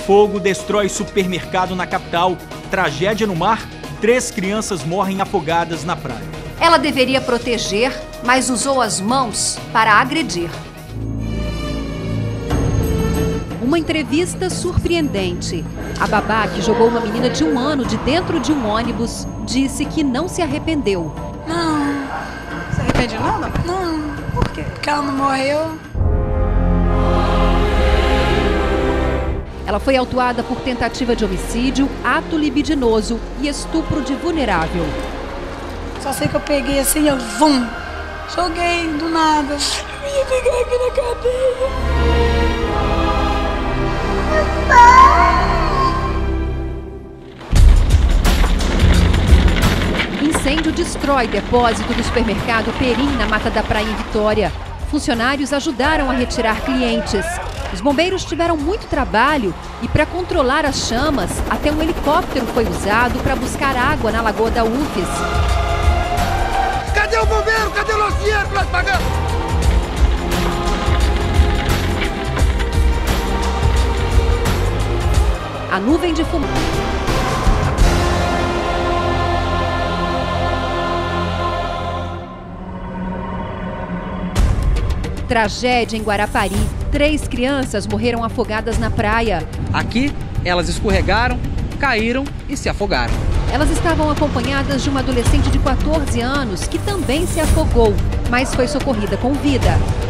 Fogo destrói supermercado na capital. Tragédia no mar. 3 crianças morrem afogadas na praia. Ela deveria proteger, mas usou as mãos para agredir. Uma entrevista surpreendente. A babá, que jogou uma menina de 1 ano de dentro de um ônibus, disse que não se arrependeu. Não. Se arrepende nada? Não. Por quê? Porque ela não morreu. Ela foi autuada por tentativa de homicídio, ato libidinoso e estupro de vulnerável. Só sei que eu peguei assim, eu vum, joguei do nada. Eu ia pegar aqui na cadeia. Incêndio destrói depósito do supermercado Perim, na Mata da Praia, em Vitória. Funcionários ajudaram a retirar clientes. Os bombeiros tiveram muito trabalho e, para controlar as chamas, até um helicóptero foi usado para buscar água na Lagoa da UFES. Cadê o bombeiro? Cadê o nosso dinheiro que nós pagamos? A nuvem de fumaça. Tragédia em Guarapari. 3 crianças morreram afogadas na praia. Aqui, elas escorregaram, caíram e se afogaram. Elas estavam acompanhadas de uma adolescente de 14 anos que também se afogou, mas foi socorrida com vida.